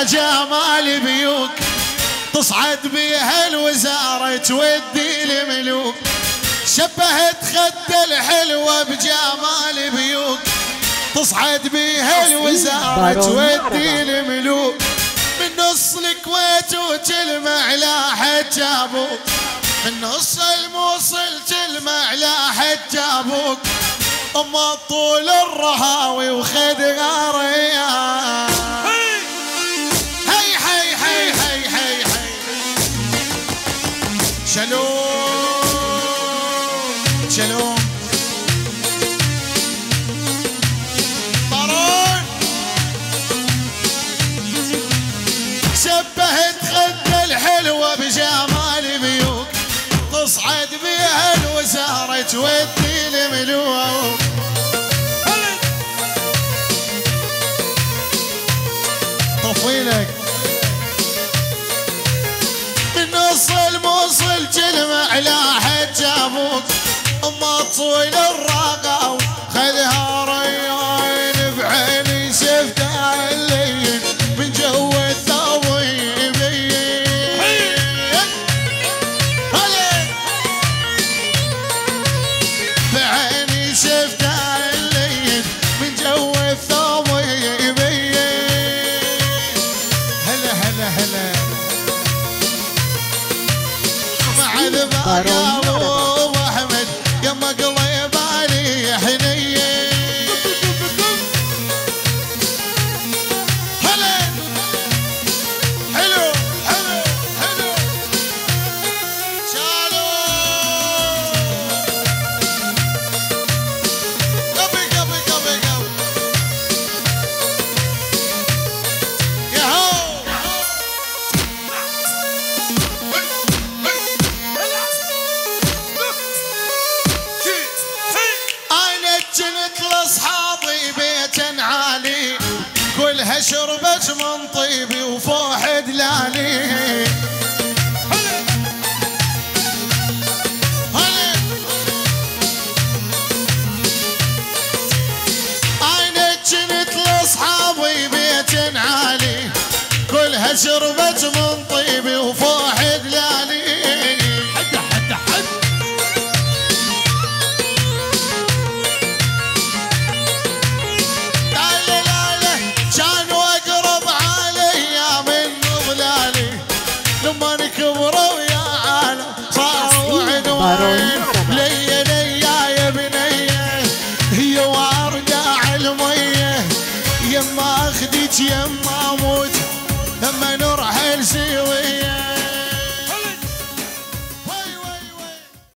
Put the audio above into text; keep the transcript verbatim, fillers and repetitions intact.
على جمال بيوك تصعد بيها الوزارة تودي الملوك شبهت خد الحلوة بجمال بيوك تصعد بيها الوزارة تودي الملوك من نص الكويت وتلمع على حجابوك من نص الموصل تلمع على حجابوك أم طول الرهاوي وخد غاريا هي هي هي هي هي هي شلون شلون طارون شبهت خد الحلوة بجمال بيوك تصعد بيها الوزارة تودي الملوك طفيلك من نص الموصل تلمع على حجابوك أما طول الراقة خذها ريان بعيني شفتها الليل من جو الثوي يبين بعيني شفتها الليل من جو الثوي يبين هلا هلا هلا مع البقاء ابو احمد يا مقلب علي حنيه هلا حلو حلو حلو شالو قبي قبي قبي قبي ياهو انا جنت لاصحابي بيت عالي كلها شربت من طيبي وفوح دلالي انا جنت لاصحابي بيت عالي كلها شربت من طيبي وفوح دلالي حد حد حد لما نكبروا يا عالم صاروا عنوان ليا ليا يا بنيه هي وارجع الميه يما اخدك يما اموت